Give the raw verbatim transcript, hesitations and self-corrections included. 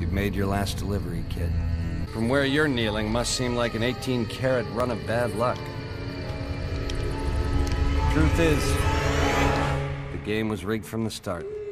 you've made your last delivery, kid. From where you're kneeling must seem like an eighteen carat run of bad luck. Truth is, the game was rigged from the start.